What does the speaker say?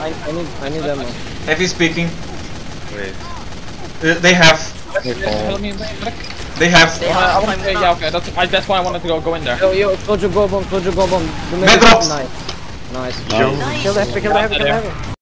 I need ammo. Heavy speaking. Wait. They have. Help me back. They have. I want to. Yeah, okay. That's why I wanted to go in there. Yo, soldier go bomb. The Med drops. Nice. Kill the heavy, kill the heavy.